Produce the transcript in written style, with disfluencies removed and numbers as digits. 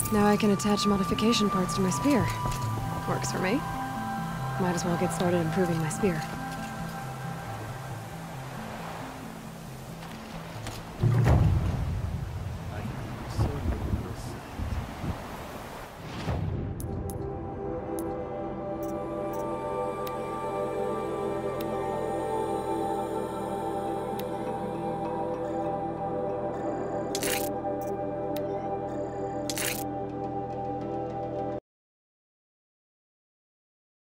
Now I can attach modification parts to my spear. Works for me. Might as well get started improving my spear.